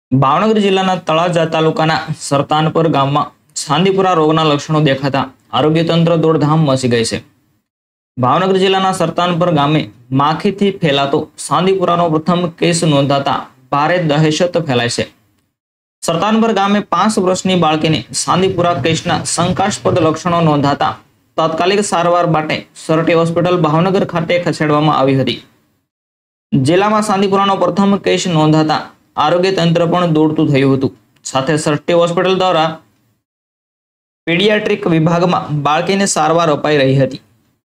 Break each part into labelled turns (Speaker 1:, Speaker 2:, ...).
Speaker 1: ભાવનગર જિલ્લાના તળાજા તાલુકાના સરતાનપર ગામમાં ચાંદીપુરા રોગના લક્ષણો દેખાતા આરોગ્ય તંત્ર દોડધામ મચી ગઈ છે. ભાવનગર જિલ્લાના સરતાનપર ગામે માખીથી ફેલાતો ચાંદીપુરાનો પ્રથમ કેસ નોંધાતા ભારે દહેશત ફેલાય છે. સરતાનપર ગામે 5 વર્ષની બાળકીને ચાંદીપુરા કેસના શંકાસ્પદ લક્ષણો નોંધાતા તાત્કાલિક સારવાર માટે સરટી હોસ્પિટલ ભાવનગર ખાતે ખસેડવામાં આવી હતી. જિલ્લામાં ચાંદીપુરાનો પ્રથમ કેસ નોંધાતા આરોગ્ય તંત્ર પણ દોડતું થયું હતું. સાથે સરટી હોસ્પિટલ દ્વારા પીડિયાટ્રિક વિભાગમાં બાળકીને સારવાર અપાઈ રહી હતી.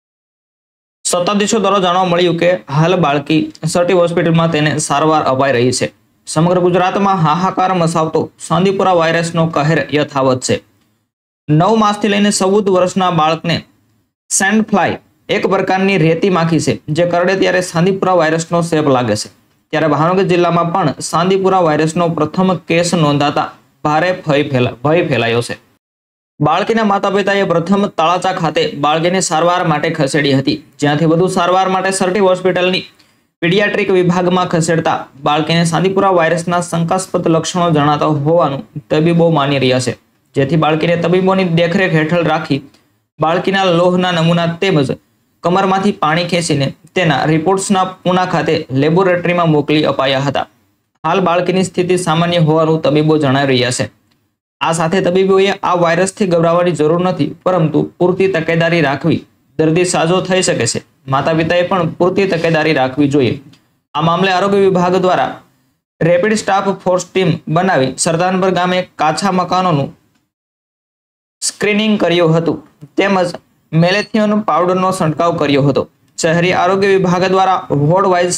Speaker 1: સત્તાધીશો દ્વારા જાણવા મળ્યું કે હાલ બાળકી સરટી હોસ્પિટલમાં તેને સારવાર અપાઈ રહી છે. સમગ્ર ગુજરાતમાં હાહાકાર મચાવતો ચાંદીપુરા વાયરસનો કહેર યથાવત છે. 9 માસથી લઈને 14 વર્ષના બાળકને સેન્ડ ફ્લાય એક પ્રકારની રેતી માખી છે, જે કરડે ત્યારે ચાંદીપુરા વાયરસનો ચેપ લાગે છે. ત્યારે ભાવનગર જિલ્લામાં પણ ચાંદીપુરા વાયરસનો પ્રથમ કેસ નોંધાતા ભારે ભય ફેલાયો છે. બાળકીના માતા પિતાએ પ્રથમ તળાજા ખાતે બાળકીને સારવાર માટે ખસેડી હતી, જ્યાંથી વધુ સારવાર માટે સરટી હોસ્પિટલની પીડિયાટ્રિક વિભાગમાં ખસેડતા બાળકીને ચાંદીપુરા વાયરસના શંકાસ્પદ લક્ષણો જણાતા હોવાનું તબીબો માની રહ્યા છે. જેથી બાળકીને તબીબોની દેખરેખ હેઠળ રાખી બાળકીના લોહના નમૂના તેમજ કમરમાંથી પાણી ખેંચીને તેના રિપોર્ટ્સના પુના ખાતે લેબોરેટરીમાં મોકલી અપાયા હતા. હાલ બાળકીની સ્થિતિ સામાન્ય હોવાનું તબીબો જણાવી રહ્યા છે. આ સાથે તબીબોએ આ વાયરસથી ગભરાવાની જરૂર નથી, પરંતુ પૂરતી તકેદારી રાખવી. દર્દી સાજો થઈ શકે છે. માતા પિતાએ પણ પૂરતી તકેદારી રાખવી જોઈએ. આ મામલે આરોગ્ય વિભાગ દ્વારા રેપિડ સ્ટાફ ફોર્સ ટીમ બનાવી સરદારપર ગામે કાચા મકાનોનું સ્ક્રીનિંગ કર્યું હતું, તેમજ મેલેથિયન પાવડરનો છંટકાવ કર્યો હતો. શહેરી આરોગ્ય વિભાગ દ્વારા વોર્ડ વાઇઝ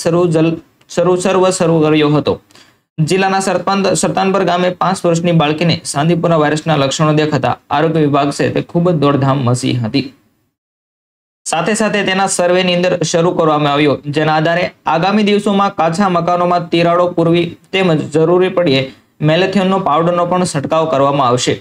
Speaker 1: શરૂ કર્યો હતો. જિલ્લાના સરતાનપર ગામે 5 વર્ષની બાળકીને ચાંદીપુરા વાયરસના લક્ષણો દેખાતા આરોગ્ય વિભાગ છે તે ખૂબ જ દોડધામ મચી હતી. સાથે સાથે તેના સર્વેની અંદર શરૂ કરવામાં આવ્યો, જેના આધારે આગામી દિવસોમાં કાચા મકાનોમાં તિરાડો પૂરવી તેમજ જરૂરી પડીએ મેલેથિયનનો પાવડરનો પણ છંટકાવ કરવામાં આવશે.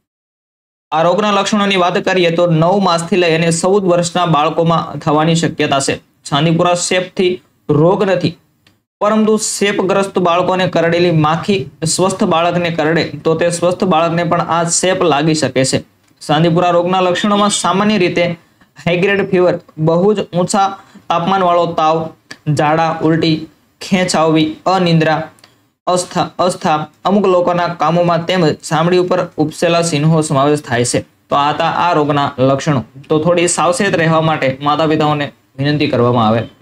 Speaker 1: આ રોગના લક્ષણોની વાત કરીએ તો 9 માસથી લઈ અને 14 વર્ષના બાળકોમાં થવાની શક્યતા છે. ચાંદીપુરા ચેપથી રોગ નથી, પરંતુ ચેપગ્રસ્ત બાળકોને કરડેલી માખી સ્વસ્થ બાળકને કરડે તો તે સ્વસ્થ બાળકને પણ આ ચેપ લાગી શકે છે. ચાંદીપુરા રોગના લક્ષણોમાં સામાન્ય રીતે હાઈગ્રેડ ફીવર, બહુ જ ઊંચા તાપમાનવાળો તાવ, ઝાડા ઉલટી, ખેંચ આવવી, અનિદ્રા, અસ્થા, અમુક લોકોના કામોમાં તેમજ ચામડી ઉપર ઉપસેલા ચિહ્નો સમાવેશ થાય છે. તો આ રોગના લક્ષણો. તો થોડી સાવચેત રહેવા માટે માતા પિતાઓને વિનંતી કરવામાં આવે.